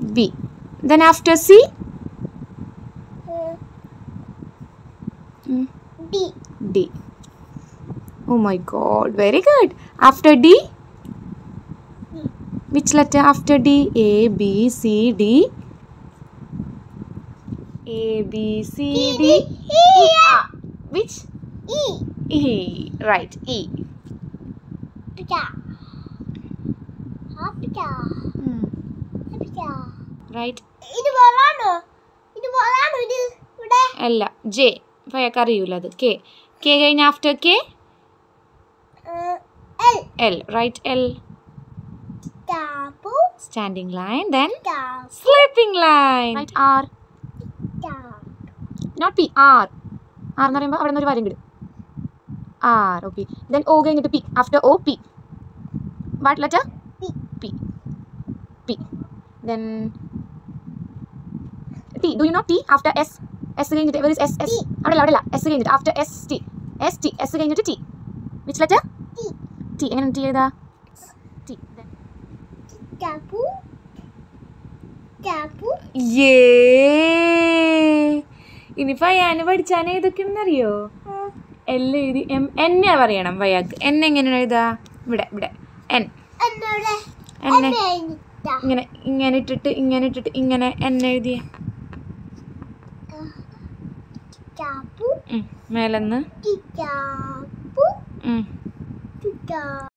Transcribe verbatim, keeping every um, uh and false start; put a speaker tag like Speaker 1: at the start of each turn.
Speaker 1: B. Then after C?
Speaker 2: Hmm. D.
Speaker 1: D. Oh my god, very good. After D?
Speaker 2: D.
Speaker 1: Which letter after D? A, B, C, D. A, B, C,
Speaker 2: D.
Speaker 1: D.
Speaker 2: E.
Speaker 1: E. Ah. Which?
Speaker 2: E.
Speaker 1: E. Right, E.
Speaker 2: Pita. Pita.
Speaker 1: Hmm.
Speaker 2: Pita.
Speaker 1: Right.
Speaker 2: ഇത് ബോളാണോ? ഇത് ബോളാണോ ഇത് ഇവിടെ?
Speaker 1: അല്ല, J. ഫയക്ക് അറിയൂല അത്. K. K കഴിഞ്ഞ after K?
Speaker 2: L.
Speaker 1: L. Right, L.
Speaker 2: Tapu.
Speaker 1: Standing line. Then
Speaker 2: Tapu.
Speaker 1: sleeping line. Right, R.
Speaker 2: Tapu.
Speaker 1: Not P. R. R എന്ന് പറയുമ്പോൾ അവിടെ നിന്ന് ഒരു വരം കിട്ടും. R. O, P. Then O കഴിഞ്ഞിട്ട് P. After O, P. What letter?
Speaker 2: P.
Speaker 1: P. P. Then T. Do you know T? After S. S കഴിഞ്ഞിട്ട് where is S? S. അവിടെയല്ല അവിടെയല്ല. S കഴിഞ്ഞിട്ട് after S T. S T. S കഴിഞ്ഞിട്ട് T. Which letter?
Speaker 2: T.
Speaker 1: T. എങ്ങനെ T എഴുതാ? T. Then
Speaker 2: Tapu. Tapu.
Speaker 1: Yay! ഇനിയിപ്പോൾ ഞാൻ പഠിച്ചാൽ ഏതൊക്കെയാണെന്ന് അറിയോ? എൽ എഴുതി എം എൻ പറയണം വയാക്ക്. എൻ എങ്ങനെ എഴുതാ? ഇവിടെ ഇവിടെ എൻ.
Speaker 2: എന്നോടെ.
Speaker 1: എന്നെ
Speaker 2: എന്നെ.
Speaker 1: ഇങ്ങനെ ഇങ്ങനെ ഇട്ടിട്ട് ഇങ്ങനെ ഇട്ടിട്ട് ഇങ്ങനെ എൻ എഴുതിയ
Speaker 2: Tapu.
Speaker 1: മേലെന്ന്
Speaker 2: Tapu. Tapu.